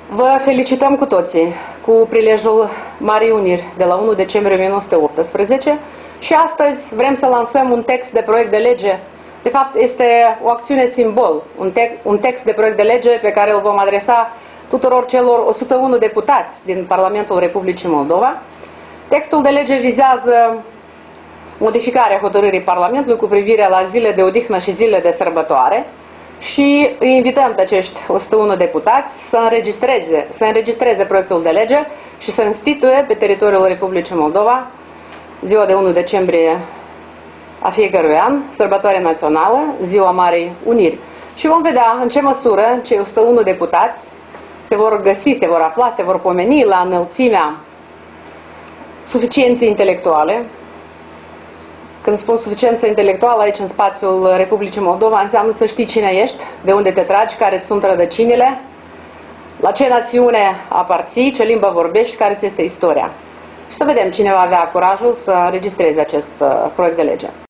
Vă felicităm cu toții cu prilejul Marii Uniri de la 1 decembrie 1918 și astăzi vrem să lansăm un text de proiect de lege. De fapt, este o acțiune simbol, un text de proiect de lege pe care îl vom adresa tuturor celor 101 deputați din Parlamentul Republicii Moldova. Textul de lege vizează modificarea hotărârii Parlamentului cu privire la zile de odihnă și zile de sărbătoare și îi invităm pe acești 101 deputați să înregistreze proiectul de lege și să instituie pe teritoriul Republicii Moldova ziua de 1 decembrie a fiecărui an, sărbătoare națională, ziua Marii Uniri. Și vom vedea în ce măsură cei 101 deputați se vor găsi, se vor afla, se vor pomeni la înălțimea suficienței intelectuale. Când spun suficiență intelectuală aici în spațiul Republicii Moldova, înseamnă să știi cine ești, de unde te tragi, care sunt rădăcinile, la ce națiune aparții, ce limbă vorbești, care ți este istoria. Și să vedem cine va avea curajul să înregistreze acest proiect de lege.